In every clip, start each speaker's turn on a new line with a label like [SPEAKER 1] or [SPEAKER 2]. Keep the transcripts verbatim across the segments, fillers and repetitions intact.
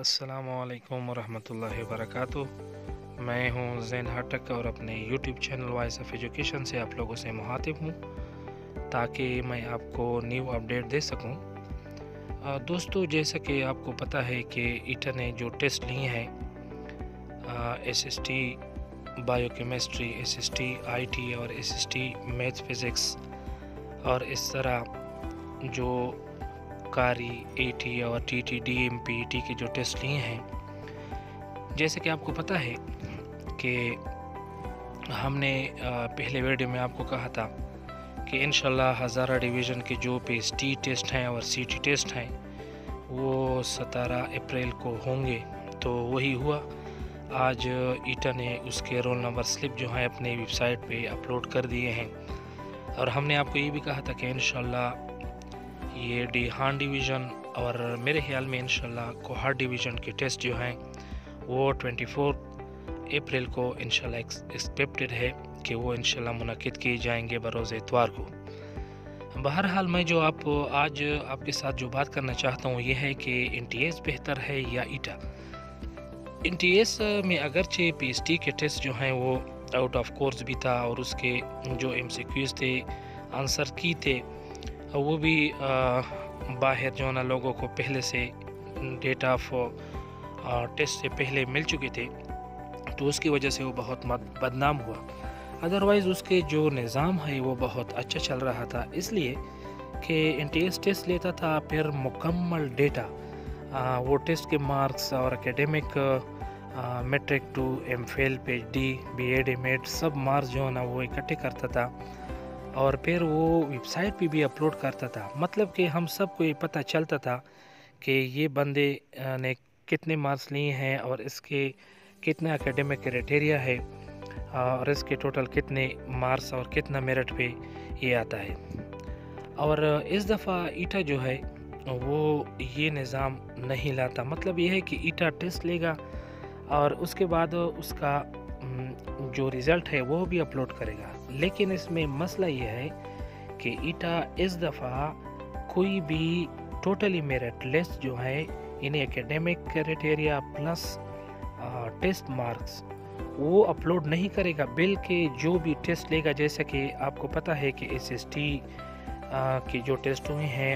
[SPEAKER 1] अस्सलामुअलैकुम वरहमतुल्लाहि वबरकातुह। मैं हूं ज़ैन हटक और अपने YouTube channel voice of education से आप लोगों से मुखातिब हूं ताकि मैं आपको न्यू अपडेट दे सकूं। आ, दोस्तों, जैसा कि आपको पता है कि ईटा ने जो टेस्ट लिए हैं S S T biochemistry, S S T I T और S S T math physics और इस तरह जो कारी ए टी और T T D M P T के जो टेस्ट लिए हैं, जैसे कि आपको पता है कि हमने पहले वीडियो में आपको कहा था कि इंशाल्लाह हज़ारा डिवीज़न के जो पी एस टी टेस्ट हैं और सी टी टेस्ट हैं वो सत्रह अप्रैल को होंगे। तो वही हुआ। आज ईटा ने उसके रोल नंबर स्लिप जो है अपने वेबसाइट पे अपलोड कर दिए हैं और हमने आपको ये भी कहा था कि इंशाल्लाह ये डिहान डिवीज़न और मेरे ख्याल में इंशाल्लाह कोहाट डिवीज़न के टेस्ट जो हैं वो चौबीस अप्रैल को इंशाल्लाह एक्सपेक्टेड है कि वो इंशाल्लाह मुनक्किद किए जाएंगे बरोज़ इतवार को। बहरहाल मैं जो आप आज आपके साथ जो बात करना चाहता हूँ ये है कि एन टी एस बेहतर है या ईटा। एन टी एस में अगरचे पी एस टी के टेस्ट जो हैं वो आउट ऑफ कोर्स भी था और उसके जो एम सी क्यूज़ थे, आंसर की थे, वो भी बाहर जो ना लोगों को पहले से डेट ऑफ टेस्ट से पहले मिल चुके थे, तो उसकी वजह से वो बहुत बदनाम हुआ। अदरवाइज़ उसके जो निज़ाम है वो बहुत अच्छा चल रहा था, इसलिए कि एन टी एस टेस्ट लेता था, फिर मुकम्मल डेटा वो टेस्ट के मार्क्स और academic matric to M Phil P H D B Ed M Ed सब मार्क्स जो है ना वो इकट्ठे करता था और फिर वो वेबसाइट पे भी अपलोड करता था। मतलब कि हम सबको ये पता चलता था कि ये बंदे ने कितने मार्क्स लिए हैं और इसके कितना एकेडमिक क्राइटेरिया है और इसके टोटल कितने मार्क्स और कितना मेरिट पे ये आता है। और इस दफ़ा ईटा जो है वो ये निज़ाम नहीं लाता। मतलब ये है कि ईटा टेस्ट लेगा और उसके बाद उसका जो रिज़ल्ट है वो भी अपलोड करेगा। लेकिन इसमें मसला ये है कि ईटा इस दफ़ा कोई भी टोटली मेरिट लिस्ट जो है यानी academic criteria plus test marks वो अपलोड नहीं करेगा, बल्कि जो भी टेस्ट लेगा, जैसे कि आपको पता है कि एस एस टी के जो टेस्ट हुए हैं,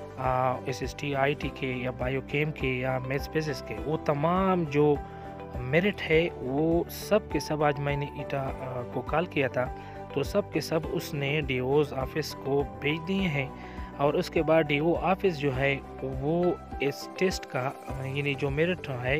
[SPEAKER 1] S S T I T के या बायोकेम के या मैथ्स फिजिक्स के, वो तमाम जो मेरिट है वो सब के सब आज मैंने ईटा को कॉल किया था तो सब के सब उसने डी ओज़ ऑफिस को भेज दिए हैं और उसके बाद डी ओ ऑफिस जो है वो इस टेस्ट का यानी जो मेरिट है,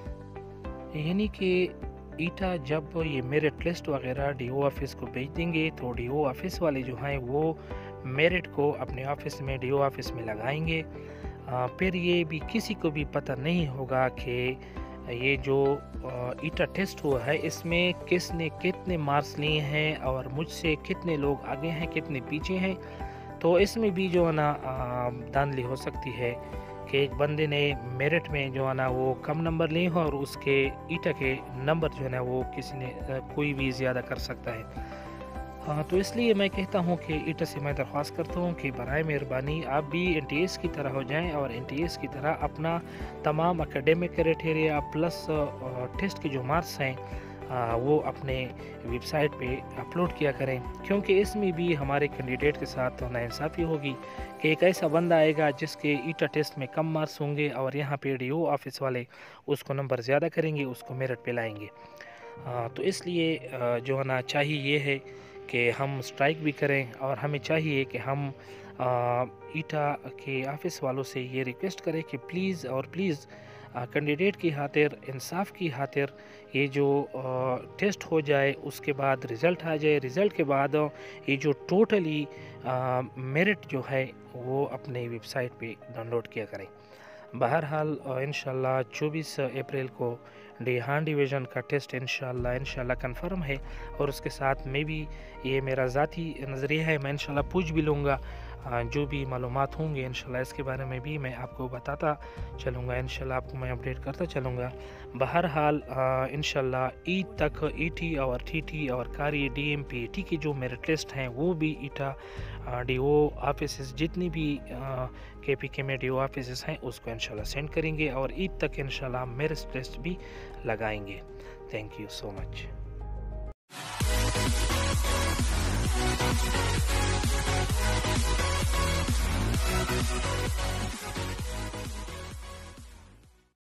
[SPEAKER 1] यानी कि ईटा जब ये मेरिट लिस्ट वगैरह डी ओ ऑफिस को भेज देंगे तो डी ओ ऑफिस वाले जो हैं वो मेरिट को अपने ऑफिस में डी ओ ऑफिस में लगाएंगे। फिर ये भी किसी को भी पता नहीं होगा कि ये जो ईटा टेस्ट हुआ है इसमें किसने कितने मार्क्स लिए हैं और मुझसे कितने लोग आगे हैं कितने पीछे हैं। तो इसमें भी जो है ना धांधली हो सकती है कि एक बंदे ने मेरिट में जो है ना वो कम नंबर लिए हो और उसके ईटा के नंबर जो है ना वो किसी ने कोई भी ज़्यादा कर सकता है। हाँ, तो इसलिए मैं कहता हूँ कि ईटा से मैं दरख्वास्त करता हूँ कि बराए मेहरबानी आप भी एन टी एस की तरह हो जाएं और एन टी एस की तरह अपना तमाम एकेडमिक क्राइटेरिया प्लस टेस्ट के जो मार्क्स हैं वो अपने वेबसाइट पे अपलोड किया करें, क्योंकि इसमें भी हमारे कैंडिडेट के साथ नाइंसाफ़ी होगी कि एक ऐसा बंदा आएगा जिसके ईटा टेस्ट में कम मार्क्स होंगे और यहाँ पे डी ओ ऑफिस वाले उसको नंबर ज़्यादा करेंगे, उसको मेरिट पे लाएंगे। तो इसलिए जो है ना चाहिए ये है कि हम स्ट्राइक भी करें और हमें चाहिए कि हम ईटा के ऑफिस वालों से ये रिक्वेस्ट करें कि प्लीज़ और प्लीज़ कैंडिडेट की खातिर, इंसाफ की खातिर ये जो आ, टेस्ट हो जाए, उसके बाद रिज़ल्ट आ जाए, रिज़ल्ट के बाद ये जो टोटली मेरिट जो है वो अपने वेबसाइट पे डाउनलोड किया करें। बहरहाल इंशाल्लाह चौबीस अप्रैल को ڈیہان ڈویژن کا ٹیسٹ انشاءاللہ انشاءاللہ کنفرم ہے، اور اس کے ساتھ میں بھی یہ میرا ذاتی نظریہ ہے، میں انشاءاللہ پوچھ بھی لوں گا، جو بھی معلومات ہوں گے انشاءاللہ اس کے بارے میں بھی میں آپ کو بتاتا چلوں گا، انشاءاللہ آپ کو میں اپڈیٹ کرتا چلوں گا۔ بہرحال انشاءاللہ عید تک ای ٹی اور ٹی ٹی اور کاری ڈی ایم پی ٹی کے جو میرے ٹیسٹ ہیں وہ بھی ایٹا ڈی او آفیسز جتنی بھی کے پی کے میں ڈی او آفیسز ہیں اس کو انشاءاللہ سینڈ کریں گے، اور عید تک انشاءاللہ میرے ٹیسٹ بھی لگائیں گے۔ Thank you so much.